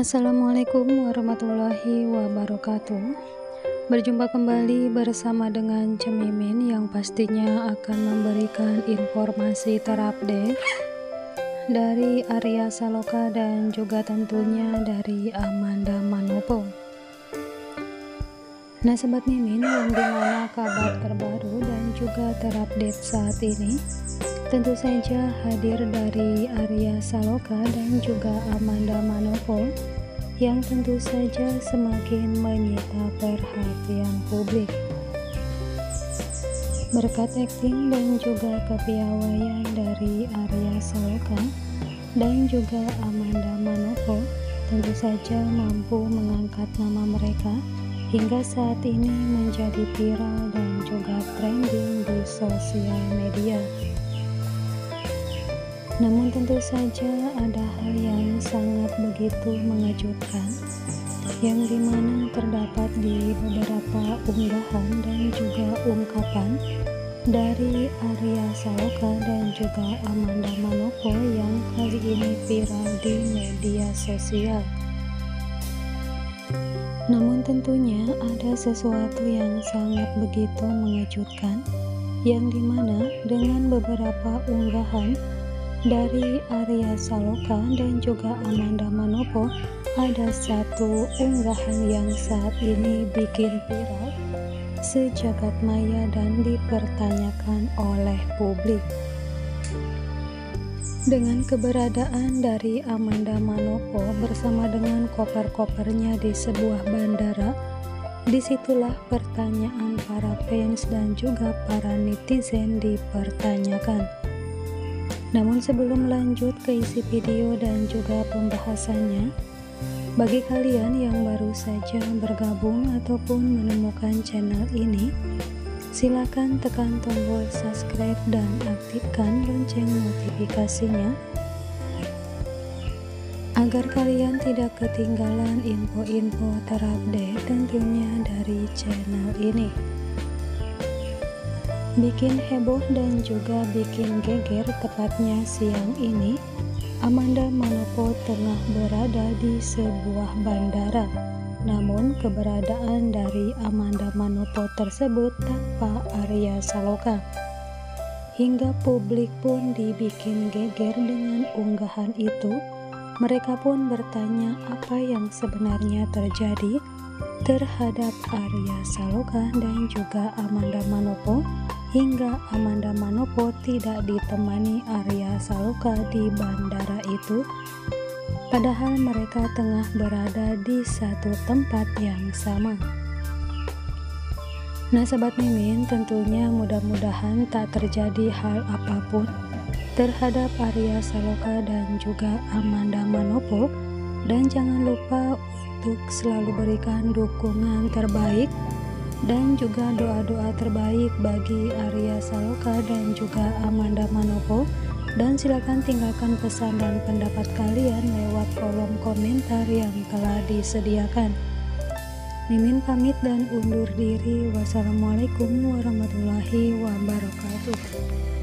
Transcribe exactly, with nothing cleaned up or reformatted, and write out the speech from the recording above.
Assalamualaikum warahmatullahi wabarakatuh. Berjumpa kembali bersama dengan Cemimin yang pastinya akan memberikan informasi terupdate dari Arya Saloka dan juga tentunya dari Amanda Manopo. Nah Sobat Mimin, yang dimana kabar terbaru dan juga terupdate saat ini tentu saja hadir dari Arya Saloka dan juga Amanda Manopo yang tentu saja semakin menyita perhatian publik. Berkat akting dan juga kepiawaian dari Arya Saloka dan juga Amanda Manopo, tentu saja mampu mengangkat nama mereka hingga saat ini menjadi viral dan juga trending di sosial media. Namun tentu saja ada hal yang sangat begitu mengejutkan yang dimana terdapat di beberapa unggahan dan juga ungkapan dari Arya Saloka dan juga Amanda Manopo yang kali ini viral di media sosial. Namun tentunya ada sesuatu yang sangat begitu mengejutkan yang dimana dengan beberapa unggahan dari Arya Saloka dan juga Amanda Manopo, ada satu unggahan yang saat ini bikin viral sejagat maya dan dipertanyakan oleh publik. Dengan keberadaan dari Amanda Manopo bersama dengan koper-kopernya di sebuah bandara, disitulah pertanyaan para fans dan juga para netizen dipertanyakan. Namun sebelum lanjut ke isi video dan juga pembahasannya, bagi kalian yang baru saja bergabung ataupun menemukan channel ini, silakan tekan tombol subscribe dan aktifkan lonceng notifikasinya agar kalian tidak ketinggalan info-info terupdate tentunya dari channel ini. Bikin heboh dan juga bikin geger, tepatnya siang ini Amanda Manopo tengah berada di sebuah bandara. Namun keberadaan dari Amanda Manopo tersebut tanpa Arya Saloka, hingga publik pun dibikin geger dengan unggahan itu. Mereka pun bertanya apa yang sebenarnya terjadi terhadap Arya Saloka dan juga Amanda Manopo, hingga Amanda Manopo tidak ditemani Arya Saloka di bandara itu, padahal mereka tengah berada di satu tempat yang sama. Nah Sobat Mimin, tentunya mudah-mudahan tak terjadi hal apapun terhadap Arya Saloka dan juga Amanda Manopo, dan jangan lupa untuk selalu berikan dukungan terbaik dan juga doa-doa terbaik bagi Arya Saloka dan juga Amanda Manopo, dan silakan tinggalkan pesan dan pendapat kalian lewat kolom komentar yang telah disediakan. Mimin pamit dan undur diri. Wassalamualaikum warahmatullahi wabarakatuh.